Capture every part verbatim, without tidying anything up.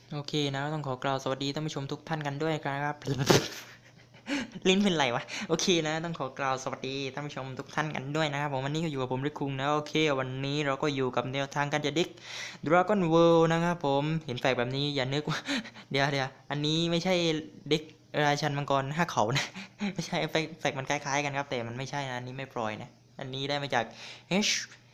โอเคนะต้องขอกล่าวสวัสดีท่านผู้ชมทุกท่านกันด้วยครับ ลิ้นเป็นไรวะโอเคนะต้องขอกล่าวสวัสดีท่านผู้ชมทุกท่านกันด้วยนะครับผมวันนี้ก็อยู่กับผมริคุงนะโอเควันนี้เราก็อยู่กับแนวทางการจะดิก Dragon World นะครับผมเห็นแฝกแบบนี้อย่านึกว่า เดี๋ยวเดี๋ยวอันนี้ไม่ใช่เด็กราชันมังกรห้าเขานะ ไม่ใช่แฝกแฝกมันคล้ายๆกันครับแต่มันไม่ใช่นะอันนี้ไม่ปล่อยนะอันนี้ได้มาจาก H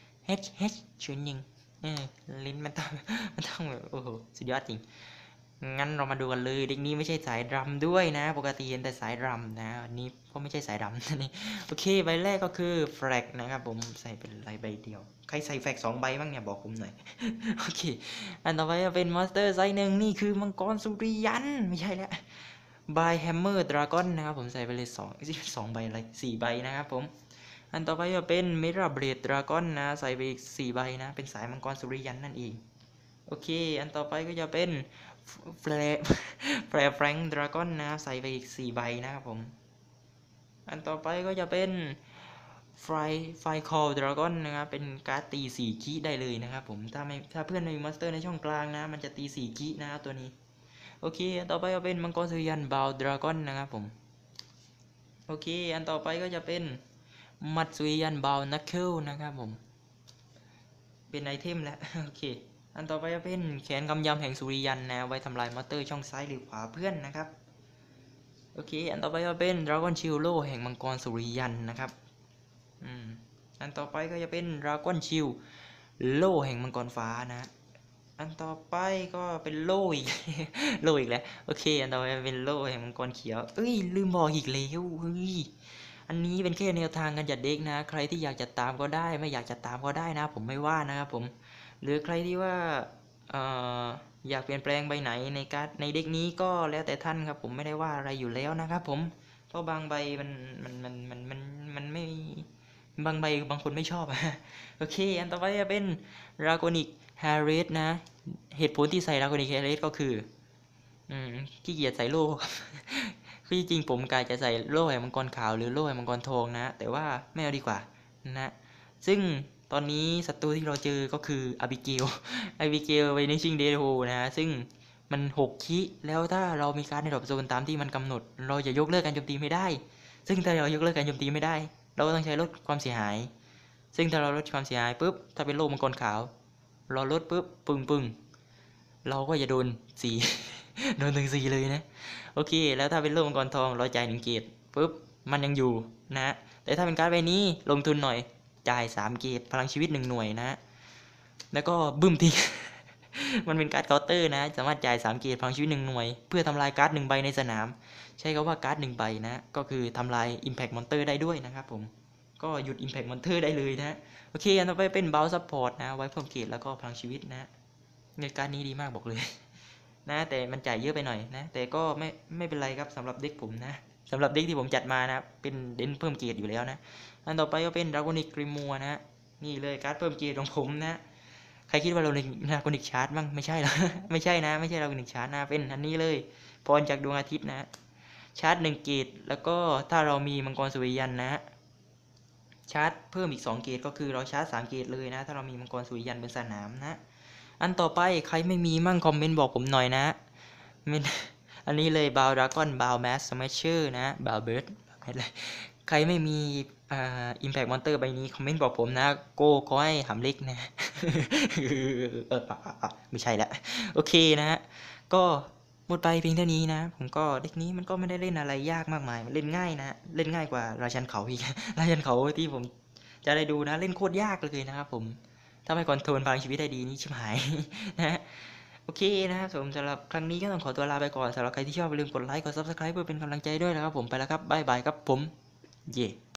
H H ชื่อยิงลิ้นมันต้องมันต้องแบบโอ้โหสุดยอดจริงงั้นเรามาดูกันเลยเด็กนี้ไม่ใช่สายดรัมด้วยนะปกติเห็นแต่สายดรัมนะอันนี้ก็ไม่ใช่สายดรัมนี่โอเคใบแรกก็คือแฟลกนะครับผมใส่เป็นใบเดียวใครใส่แฟลกสองใบบ้างเนี่ยบอกผมหน่อยโอเคอันต่อไปจะเป็นมอนสเตอร์ไซส์หนึ่งนี่คือมังกรสุริยันไม่ใช่แล้วบายแฮมเมอร์ดราก้อนนะครับผมใส่ไปเลยสองสองใบอะไรสี่ใบนะครับผมอันต่อไปจะเป็นมิราเบรดดราก้อนนะใส่ไปอีกสี่ใบนะเป็นสายมังกรสุริยันนั่นเองโอเคอันต่อไปก็จะเป็นแฟร์แฟร์แฟรงค์ดราก้อนนะใส่ไปอีกสี่ใบนะครับผมอันต่อไปก็จะเป็นไฟไฟคอลดราก้อนนะครับเป็นการ์ดตีสี่คีได้เลยนะครับผมถ้าไม่ถ้าเพื่อนไม่มีมอนสเตอร์ในช่องกลางนะมันจะตีสี่คีนะครับตัวนี้โอเคอันต่อไปก็เป็นมังกรสุริยันบาวดราก้อนนะครับผมโอเคอันต่อไปก็จะเป็นมัตสุริยันบาวนักเคิลนะครับผมเป็นไอเทมแล้วโอเคอันต่อไปจะเป็นแขนกำยำแห่งสุริยันนะไว้ทำลายมอนสเตอร์ช่องซ้ายหรือขวาเพื่อนนะครับโอเคอันต่อไปจะเป็นดราก้อนชิลโลแห่งมังกรสุริยันนะครับอืมอันต่อไปก็จะเป็นดราก้อนชิลโลแห่งมังกรฟ้านะอันต่อไปก็เป็นโลอีก โลอีกแล้วโอเคอันต่อไปเป็นโลแห่งมังกรเขียวเอ้ยลืมบอกอีกแล้วเฮ้ยอันนี้เป็นแค่แนวทางการจัดเด็กนะใครที่อยากจะตามก็ได้ไม่อยากจะตามก็ได้นะผมไม่ว่านะครับผมหรือใครที่ว่าเอ่ออยากเปลี่ยนแปลงใบไหนในการในเด็กนี้ก็แล้วแต่ท่านครับผมไม่ได้ว่าอะไรอยู่แล้วนะครับผมเพราะบางใบมันมันมันมันมันมันไม่บางใบบางคนไม่ชอบ โอเคอันต่อไปจะเป็นดราโกนิกแฮร์ริสนะเหตุผลที่ใส่ดราโกนิกแฮร์ริสก็คืออืมขี้เกียจใส่โล่ครับ คือจริงผมกายจะใส่โล่แห่งมังกรขาวหรือโล่แห่งมังกรทองนะแต่ว่าไม่เอาดีกว่านะซึ่งตอนนี้ศัตรูที่เราเจอก็คืออาบิเกล อาบิเกลไวนิชิงเดโฮนะซึ่งมันหกคิแล้วถ้าเรามีการในดรอปโซนตามที่มันกำหนดเราจะยกเลิกการโจมตีไม่ได้ซึ่งถ้าเรายกเลิกการโจมตีไม่ได้เราก็ต้องใช้ลดความเสียหายซึ่งถ้าเราลดความเสียหายปุ๊บถ้าเป็นโล่มังกรขาวเราลดปุ๊บปึ้งปึ้งเราก็จะโดนสี โดนถึงสีเลยนะโอเคแล้วถ้าเป็นโล่มังกรทองเราจ่ายหนึ่งเกตปุ๊บมันยังอยู่นะแต่ถ้าเป็นการ์ดใบนี้ลงทุนหน่อยจ่ายสามเกตพลังชีวิตหนึ่งหน่วยนะแล้วก็บึ้มที มันเป็นการ์ดเคาน์เตอร์นะสามารถจ่ายสามเกตพลังชีวิตหนึ่งหน่วยเพื่อทำลายการ์ดหนึ่งใบในสนามใช้คำว่าการ์ดหนึ่งใบนะก็คือทำลาย Impact Monster ได้ด้วยนะครับผมก็หยุด Impact Monster ได้เลยนะโอเคอันต่อไปเป็น Bounce Support นะไว้เพิ่มเกตแล้วก็พลังชีวิตนะเงินการ์ดนี้ดีมากบอกเลย นะแต่มันจ่ายเยอะไปหน่อยนะแต่ก็ไม่ไม่เป็นไรครับสำหรับเด็กผมนะสำหรับเด็กที่ผมจัดมานะเป็นเด่นเพิ่มเกียรติอยู่แล้วนะอันต่อไปก็เป็นดราโกนิกกริมัวนะนี่เลยการ์ดเพิ่มเกียรติของผมนะใครคิดว่าเราเล่นดราโกนิกชาร์จบ้างไม่ใช่หรอ ไม่ใช่นะไม่ใช่ดราโกนิกชาร์จนะเป็นอันนี้เลยพรจากดวงอาทิตย์นะชาร์จหนึ่งเกตแล้วก็ถ้าเรามีมังกรสุริยันนะชาร์จเพิ่มอีกสองเกตก็คือเราชาร์จสามเกตเลยนะถ้าเรามีมังกรสุริยันบนสนามนะอันต่อไปใครไม่มีมั่งคอมเมนต์บอกผมหน่อยนะอันนี้เลยบาวดราก้อนบาวแมสสมัชเชอร์นะบาวเบิร์ดอะไรใครไม่มีอ่าอิมแพคมอนเตอร์ใบนี้คอมเมนต์บอกผมนะโก้ขอให้หำเล็กนะ เออไม่ใช่ละโอเคนะฮะก็หมดไปเพียงเท่านี้นะผมก็เด็กนี้มันก็ไม่ได้เล่นอะไรยากมากมายมันเล่นง่ายนะเล่นง่ายกว่าราชันเขาอีก ราชันเขาที่ผมจะได้ดูนะเล่นโคตรยากเลยนะครับผมถ้าไม่คอนโทรลพลังชีวิตได้ดีนี่ชิบหาย นะโอเคนะครับผมสำหรับครั้งนี้ก็ต้องขอตัวลาไปก่อนสำหรับใครที่ชอบอย่าลืมกดไลค์กด ซับสไครบ์ เพื่อเป็นกำลังใจด้วยนะครับผมไปแล้วครับบ๊ายบายครับผมเย่